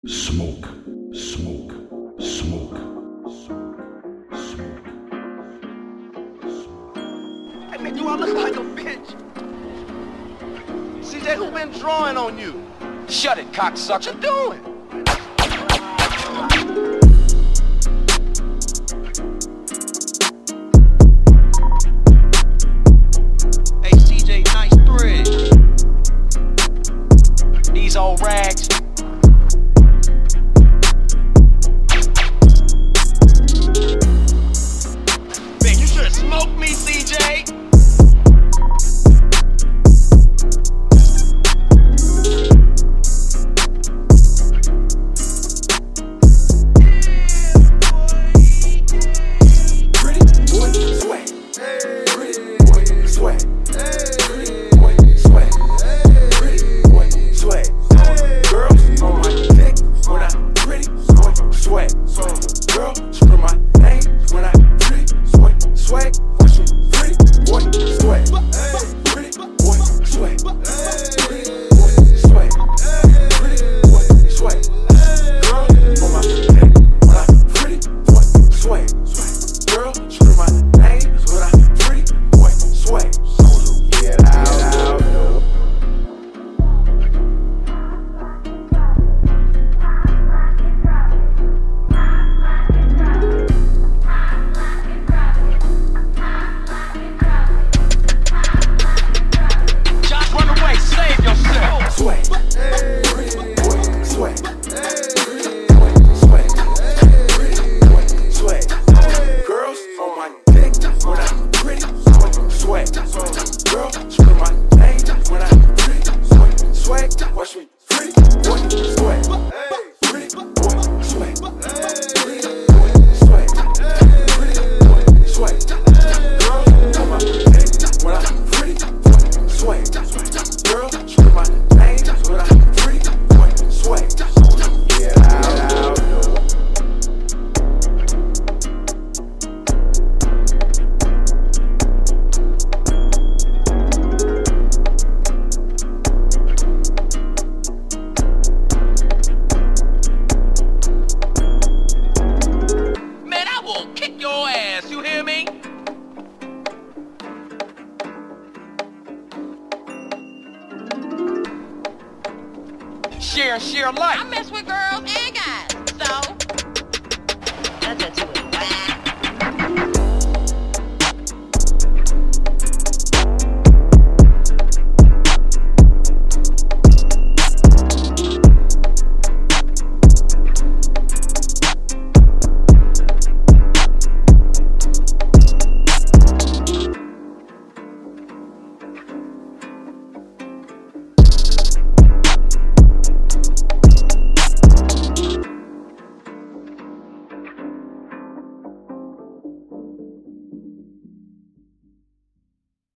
Smoke, smoke, smoke, smoke. Hey man, do I look like a bitch? CJ, who been drawing on you? Shut it, cocksucker. What you doing? Hey CJ, nice thread. These old rags. Man, you should have smoked me, CJ. Share life. I mess with girls and guys.